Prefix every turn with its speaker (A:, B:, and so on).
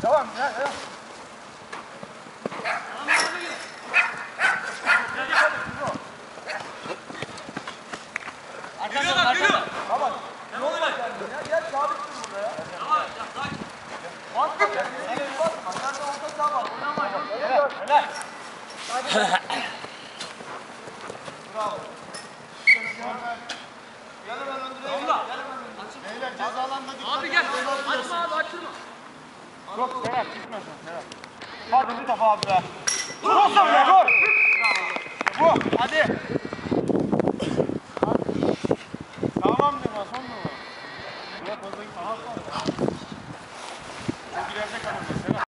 A: Devam ya. Devam.
B: Arkadan geliyor.
A: Tamam. Ne olacak yani? Ya gel sabit dur burada ya.
B: Tamam ya sakin.
A: Basma kendine. Basma. Sen de orta saha var. Oynama. Helal. Bravo. Gel hemen öndüreyim. Beyler cezalanma dikkat.
B: Abi gel. Açma abi açma.
A: Yok Serhat çıkmıyorsun Serhat. Hadi bir defa abi be.